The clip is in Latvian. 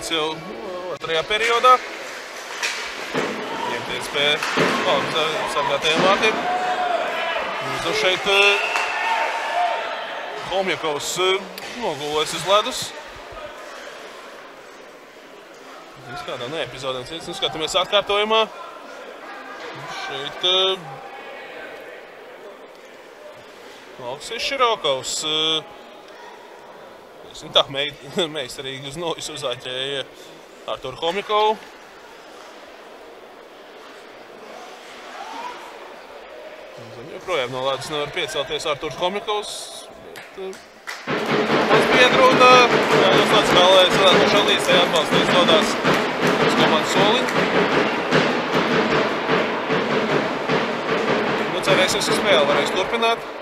sākts jau otrajā periodā. Ņemties pie sargātajiem vārtiem. Nu šeit Homjakovs nogulēs uz ledus. Kādā epizodē skatāmies atkārtojumā. Šeit Aleksijs Širokovs. Tā meistarīgi uz nojas uzāķēja Arturu Homjakovu. Joprojām no ledus nevar piecelties Arturs Homjakovs. Tas biedru un Jānis Kalējs no šalīs tajā atbalstīs dodās uz komandas soli. Nu, cerēsim, ka spēle varēs turpināt.